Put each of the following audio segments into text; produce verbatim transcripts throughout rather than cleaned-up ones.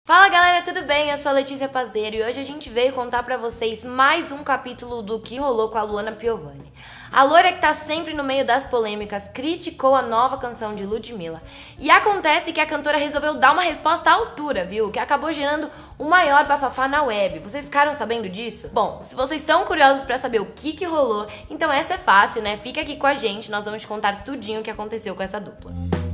Fala galera, tudo bem? Eu sou a Letícia Pazeiro e hoje a gente veio contar pra vocês mais um capítulo do que rolou com a Luana Piovani. A loira que tá sempre no meio das polêmicas criticou a nova canção de Ludmilla. E acontece que a cantora resolveu dar uma resposta à altura, viu? Que acabou gerando o maior bafafá na web. Vocês ficaram sabendo disso? Bom, se vocês estão curiosos pra saber o que que rolou, então essa é fácil, né? Fica aqui com a gente, nós vamos te contar tudinho o que aconteceu com essa dupla.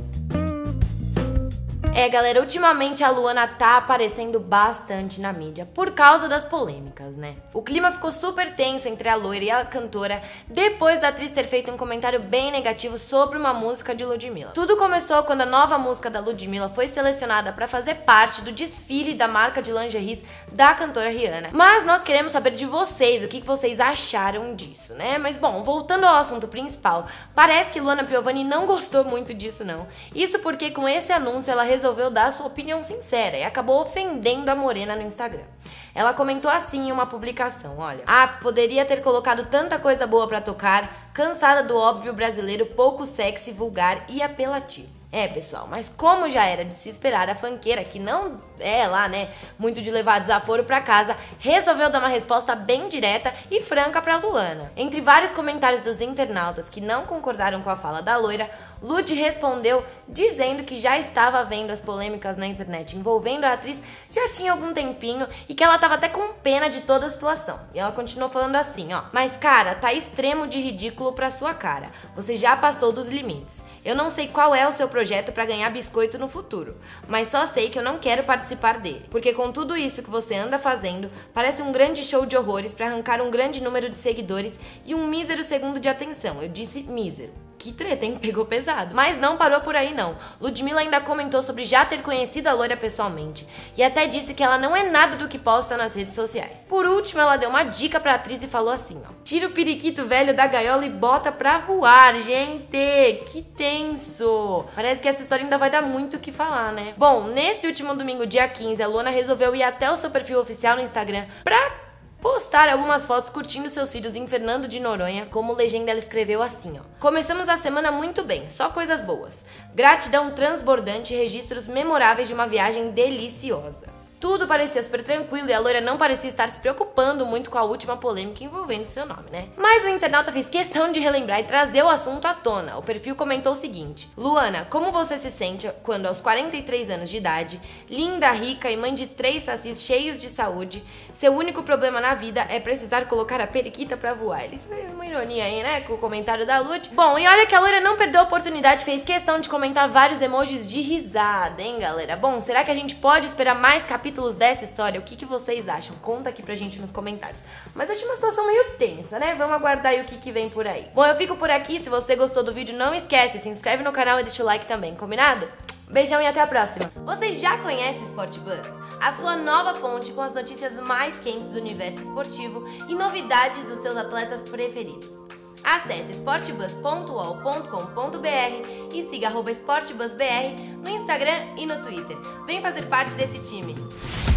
É, galera, ultimamente a Luana tá aparecendo bastante na mídia por causa das polêmicas, né? O clima ficou super tenso entre a loira e a cantora depois da atriz ter feito um comentário bem negativo sobre uma música de Ludmilla. Tudo começou quando a nova música da Ludmilla foi selecionada para fazer parte do desfile da marca de lingeries da cantora Rihanna. Mas nós queremos saber de vocês, o que vocês acharam disso, né? Mas bom, voltando ao assunto principal, parece que Luana Piovani não gostou muito disso não. Isso porque com esse anúncio ela resolveu resolveu dar sua opinião sincera e acabou ofendendo a morena no Instagram. Ela comentou assim em uma publicação, olha: "Ah, poderia ter colocado tanta coisa boa pra tocar, cansada do óbvio brasileiro pouco sexy, vulgar e apelativo." É, pessoal, mas como já era de se esperar, a funkeira, que não é lá, né, muito de levar desaforo pra casa, resolveu dar uma resposta bem direta e franca pra Luana. Entre vários comentários dos internautas que não concordaram com a fala da loira, Lud respondeu dizendo que já estava vendo as polêmicas na internet envolvendo a atriz já tinha algum tempinho e que ela tava até com pena de toda a situação. E ela continuou falando assim, ó: "Mas cara, tá extremo de ridículo pra sua cara. Você já passou dos limites. Eu não sei qual é o seu projeto pra ganhar biscoito no futuro, mas só sei que eu não quero participar dele, porque com tudo isso que você anda fazendo, parece um grande show de horrores pra arrancar um grande número de seguidores e um mísero segundo de atenção." Eu disse mísero. Que treta, hein? Pegou pesado. Mas não parou por aí, não. Ludmilla ainda comentou sobre já ter conhecido a loira pessoalmente e até disse que ela não é nada do que posta nas redes sociais. Por último, ela deu uma dica pra atriz e falou assim, ó: "Tira o periquito velho da gaiola e bota pra voar, gente." Que tenso! Parece que essa história ainda vai dar muito o que falar, né? Bom, nesse último domingo, dia quinze, a Luana resolveu ir até o seu perfil oficial no Instagram pra postar algumas fotos curtindo seus filhos em Fernando de Noronha. Como legenda, ela escreveu assim, ó: "Começamos a semana muito bem, só coisas boas. Gratidão transbordante e registros memoráveis de uma viagem deliciosa." Tudo parecia super tranquilo e a loira não parecia estar se preocupando muito com a última polêmica envolvendo seu nome, né? Mas o internauta fez questão de relembrar e trazer o assunto à tona. O perfil comentou o seguinte: "Luana, como você se sente quando aos quarenta e três anos de idade, linda, rica e mãe de três sacis cheios de saúde, seu único problema na vida é precisar colocar a periquita pra voar?" Ele fez uma ironia aí, né, com o comentário da Lud. Bom, e olha que a loira não perdeu a oportunidade, fez questão de comentar vários emojis de risada, hein, galera? Bom, será que a gente pode esperar mais capítulos dessa história? O que que vocês acham? Conta aqui pra gente nos comentários. Mas achei uma situação meio tensa, né? Vamos aguardar aí o que que vem por aí. Bom, eu fico por aqui. Se você gostou do vídeo, não esquece, se inscreve no canal e deixa o like também, combinado? Beijão e até a próxima! Você já conhece o Sport Buzz? A sua nova fonte com as notícias mais quentes do universo esportivo e novidades dos seus atletas preferidos. Acesse sportbuzz ponto u o l ponto com ponto b r e siga arroba sportbuzzbr no Instagram e no Twitter. Vem fazer parte desse time!